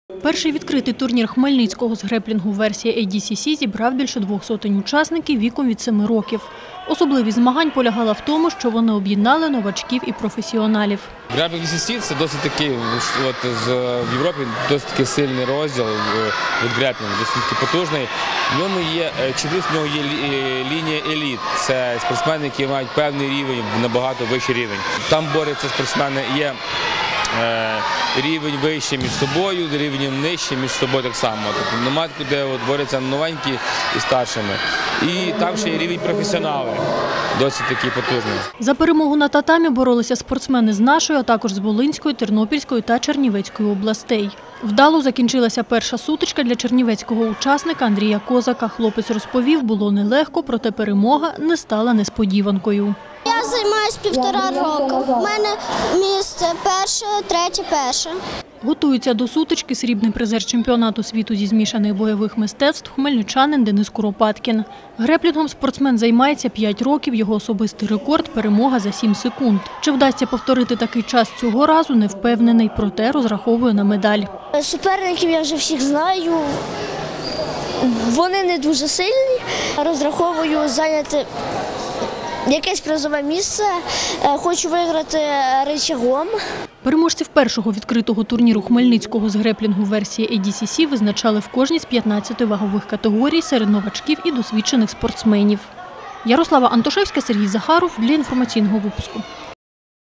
Перший відкритий турнір Хмельницького з греплінгу версії ADCC зібрав більше 200 учасників віком від 7 років. Особливість змагань полягала в тому, що вони об'єднали новачків і професіоналів. Греплінг ADCC – це досить такий, в Європі досить такий сильний розділ від греплінгу, досить такий потужний. В ньому є лінія еліт. Це спортсмени, які мають певний рівень, набагато вищий рівень. Там борються спортсмени, є рівень вище між собою, рівень нижче між собою так само. Тобто немає, де борються новенькі і старшими. І там ще є рівень професіонали, досить такий потужний. За перемогу на татамі боролися спортсмени з нашої, а також з Волинської, Тернопільської та Чернівецької областей. Вдало закінчилася перша сутичка для чернівецького учасника Андрія Козака. Хлопець розповів, було нелегко, проте перемога не стала несподіванкою. Я займаюся 1,5 року. У мене місце перше, третє, перше. Готується до сутички срібний призер чемпіонату світу зі змішаних бойових мистецтв хмельничанин Денис Куропаткін. Греплінгом спортсмен займається 5 років, його особистий рекорд – перемога за 7 секунд. Чи вдасться повторити такий час цього разу, не впевнений, проте розраховує на медаль. Суперників я вже всіх знаю, вони не дуже сильні, розраховую зайняти якесь призове місце, хочу виграти ричагом. Переможців першого відкритого турніру Хмельницького з греплінгу версії ADCC визначали в кожній з 15 вагових категорій серед новачків і досвідчених спортсменів. Ярослава Антошевська, Сергій Захаров для інформаційного випуску.